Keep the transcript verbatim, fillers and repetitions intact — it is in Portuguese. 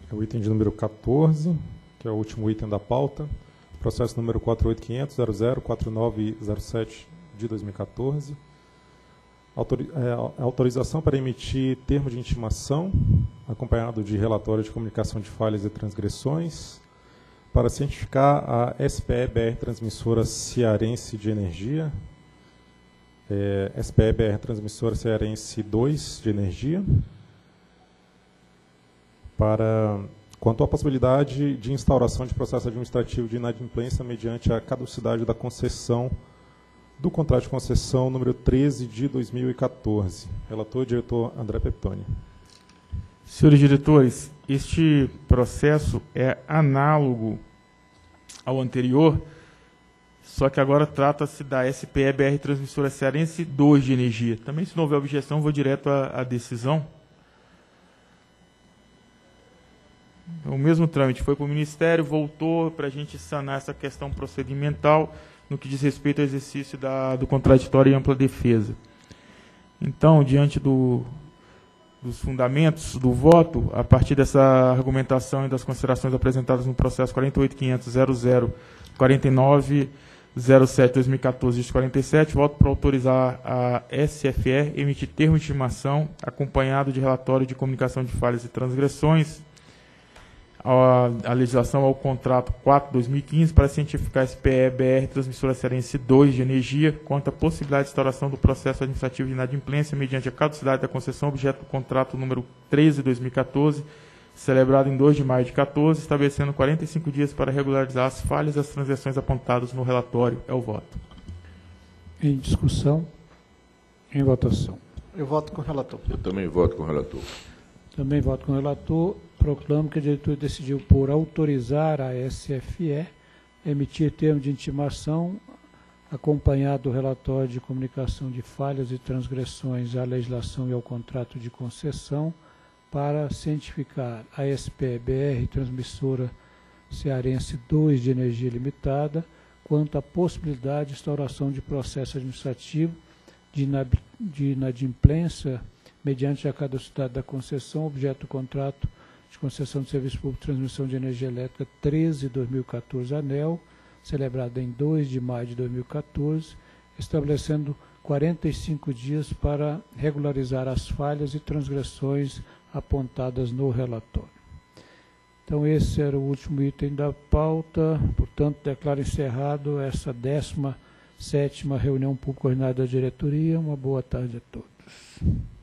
é o item de número quatorze, que é o último item da pauta, processo número quatro oito quinhentos ponto zero zero quatro nove zero sete de dois mil e quatorze. Autori é, autorização para emitir termo de intimação, acompanhado de relatório de comunicação de falhas e transgressões, para cientificar a S P E B R Transmissora Cearense de Energia, é, S P E B R Transmissora Cearense dois de Energia, para, quanto à possibilidade de instauração de processo administrativo de inadimplência mediante a caducidade da concessão do contrato de concessão número treze de dois mil e quatorze. Relator, diretor André Peptoni. Senhores diretores, este processo é análogo ao anterior, só que agora trata-se da S P E B R Transmissora Cearense dois de Energia. Também, se não houver objeção, vou direto à, à decisão. O mesmo trâmite foi para o Ministério, voltou para a gente sanar essa questão procedimental no que diz respeito ao exercício da, do contraditório e ampla defesa. Então, diante do, dos fundamentos do voto, a partir dessa argumentação e das considerações apresentadas no processo quarenta e oito quinhentos ponto zero zero quatro nove zero sete barra dois mil e quatorze, quarenta e sete, voto para autorizar a S F E emitir termo de intimação, acompanhado de relatório de comunicação de falhas e transgressões, A, a legislação ao contrato quatro barra dois mil e quinze para cientificar a S P E B R Transmissora Cearense dois de Energia quanto à possibilidade de instauração do processo administrativo de inadimplência mediante a caducidade da concessão objeto do contrato número treze de dois mil e quatorze, celebrado em dois de maio de quatorze, estabelecendo quarenta e cinco dias para regularizar as falhas e as transações apontadas no relatório. É o voto. Em discussão, em votação. Eu voto com o relator. Eu também voto com o relator. Também voto com o relator. Proclamo que a diretoria decidiu por autorizar a S F E a emitir termo de intimação acompanhado do relatório de comunicação de falhas e transgressões à legislação e ao contrato de concessão para cientificar a S P E B R Transmissora Cearense dois de Energia Limitada quanto à possibilidade de instauração de processo administrativo de, inab de inadimplência mediante a caducidade da concessão objeto do contrato de concessão de serviço público de transmissão de energia elétrica treze de dois mil e quatorze, ANEEL, celebrada em dois de maio de dois mil e quatorze, estabelecendo quarenta e cinco dias para regularizar as falhas e transgressões apontadas no relatório. Então, esse era o último item da pauta, portanto, declaro encerrado essa décima sétima reunião pública ordinária da diretoria. Uma boa tarde a todos.